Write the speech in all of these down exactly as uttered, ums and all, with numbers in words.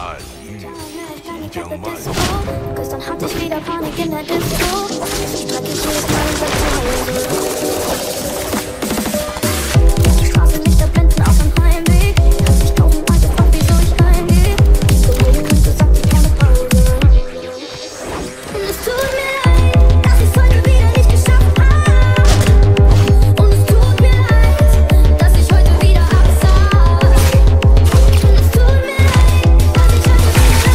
Gestern hatte ich wieder Panik in der Disco. Streck ich jedes Mal und sag zu Hause. Straßenlichter blenden auf dem Heimweg. Hat sich tausendmal gefragt, wieso ich heimgeh. So jede Künste sagt, sie keine Pause. Und es tut mir leid, dass ich's heute wieder nicht geschafft hab. Und es tut mir leid, dass ich heute wieder absag. Und es tut mir leid, dass ich heute wieder das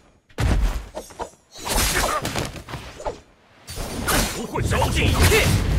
不会招这一切。